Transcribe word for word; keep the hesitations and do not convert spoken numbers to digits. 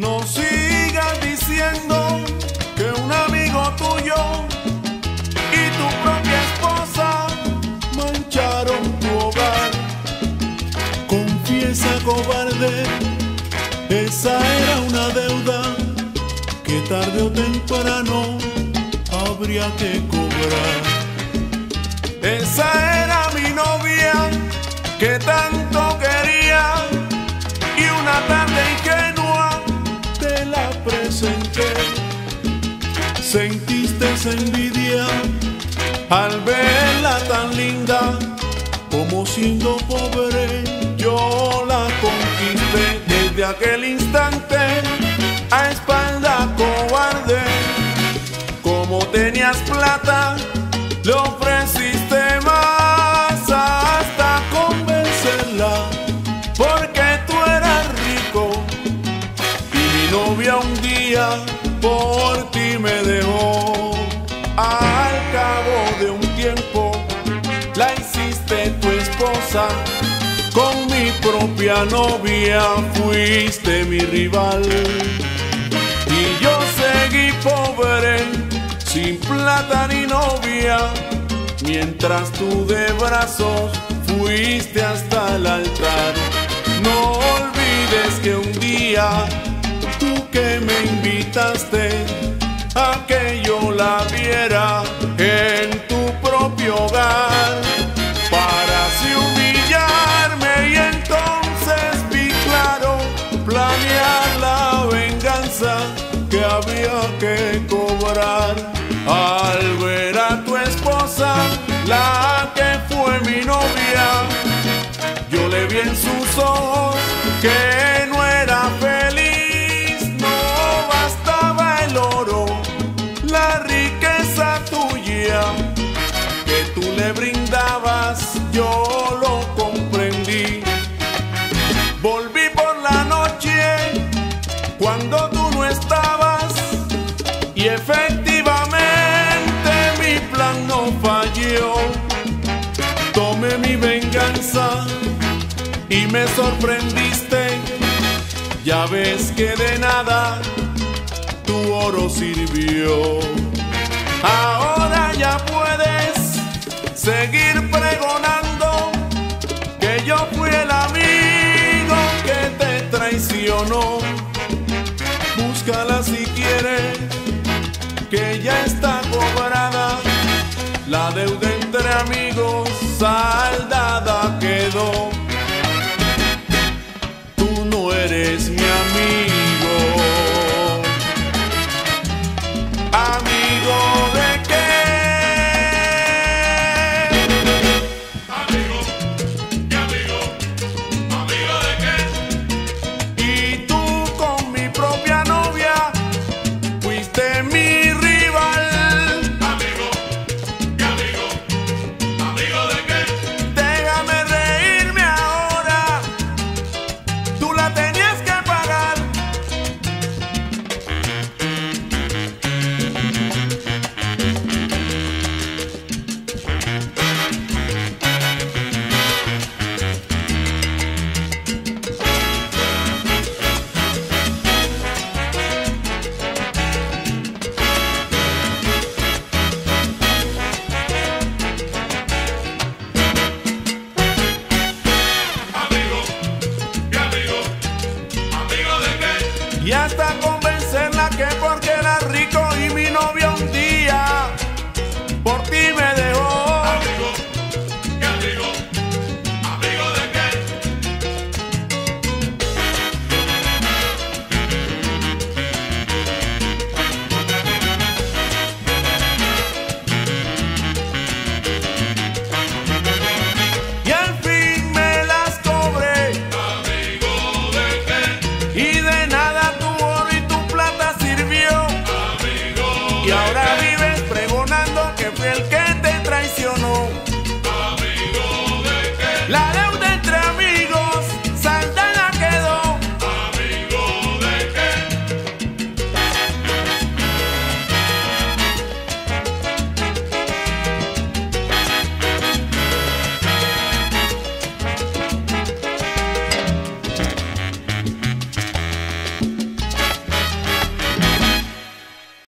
No sigas diciendo que un amigo tuyo y tu propia esposa mancharon tu hogar. Confiesa, cobarde, esa era una deuda que tarde o temprano habría que cobrar. Esa era mi novia que tanto quería y una tarde ingenua te la presenté. Sentiste esa envidia al verla tan linda, como siendo pobre yo la conquisté. Desde aquel instante a espalda cobarde, como tenías plata le ofreciste más hasta convencerla, porque tú eras rico y mi novia un día por ti me dejó. Al cabo de un tiempo la hiciste tu esposa, con mi propia novia fuiste mi rival. Y yo seguí pobre, sin plata ni novia, mientras tú de brazos fuiste hasta el altar. No olvides que un día tú que me invitaste a que yo la viera en tu propio hogar, para así humillarme y entonces vi claro planear la venganza que había que cobrar. Al ver a tu esposa, la que fue mi novia, yo le vi en sus ojos que no era feliz. No bastaba el oro, la riqueza tuya que tú le brindabas, yo lo comprendí. Volví por la noche cuando tú no estabas y efectivamente mi plan no falló. Tomé mi venganza y me sorprendiste. Ya ves que de nada tu oro sirvió. Ahora ya puedes seguir pregonando que yo fui el amigo que te traicionó. Búscala si quieres, que ya está cobrada. La deuda entre amigos saldada quedó. Tú no eres mi amigo. ¿Amigo de qué? Amigo, ¿qué amigo? ¿Amigo de qué? Y tú con mi propia novia fuiste mi rival. Amigo, ¿qué amigo? ¿Amigo de qué? Déjame reírme ahora, tú la tenías que pagar. Amigo, ¿qué amigo? ¿Amigo de qué? Y hasta